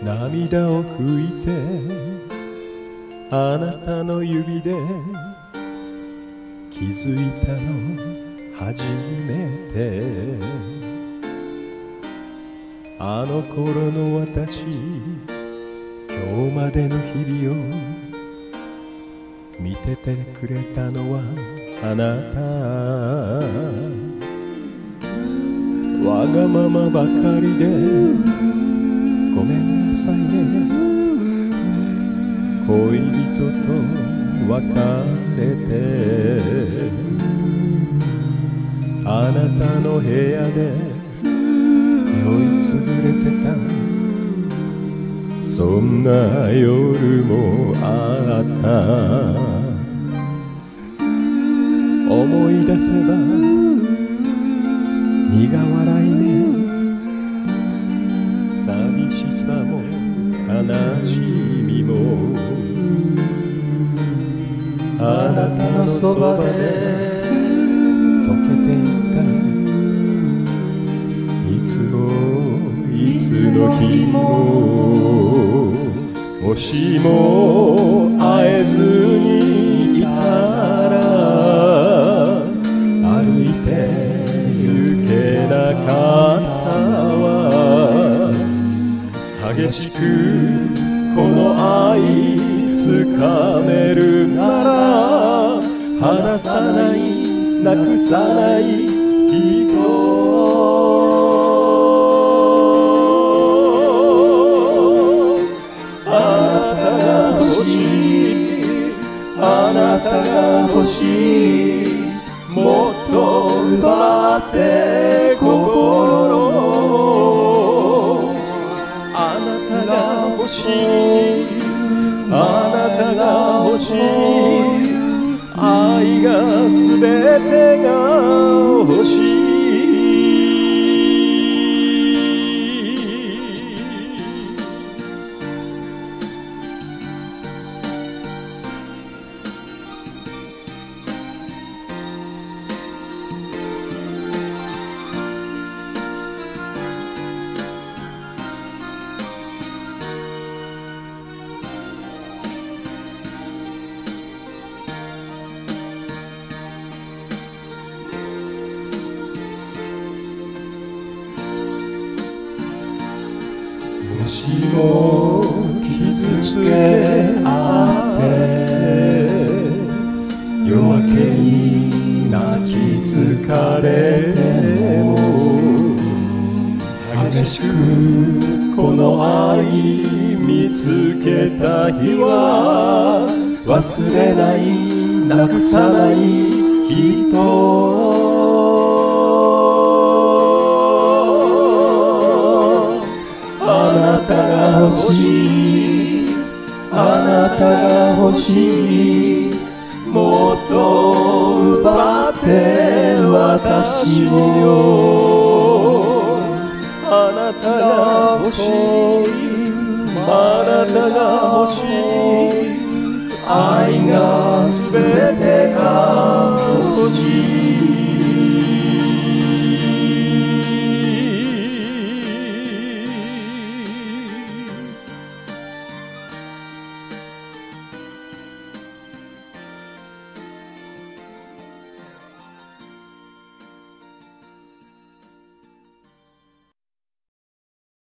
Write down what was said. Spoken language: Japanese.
涙を拭いてあなたの指で気づいたの初めて。あの頃の私、今日までの日々を見ててくれたのはあなた。わがままばかりでごめんなさいね。恋人と別れてあなたの部屋で酔いつぶれてた、そんな夜もあった。思い出せば苦笑いね。寂しさも悲しみもあなたのそばで溶けていった。いつもいつの日ももしも会えずにいたら歩いて行けなかったわ。激しくこの愛つかめるなら離さないなくさないきっと。あなたが欲しい、あなたが欲しい、もっと奪って心の。あなたが欲しい、あなたが欲しい、愛がすべてが欲しい。もしも傷つけ合って夜明けに泣き疲れても激しくこの愛見つけた日は忘れないなくさないきっと。あなたが欲しい、あなたが欲しい、もっと奪って私をよ。あなたが欲しい、あなたが欲しい、愛がすべてが欲しい。